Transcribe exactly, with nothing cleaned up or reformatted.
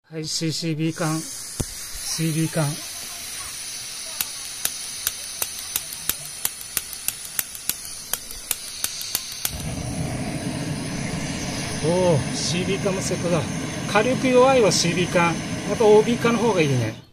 はい、シーシービー 缶、シービー 缶。おお、シービー 缶もセットだ。火力弱いは シービー 缶。やっぱ オービー 缶の方がいいね。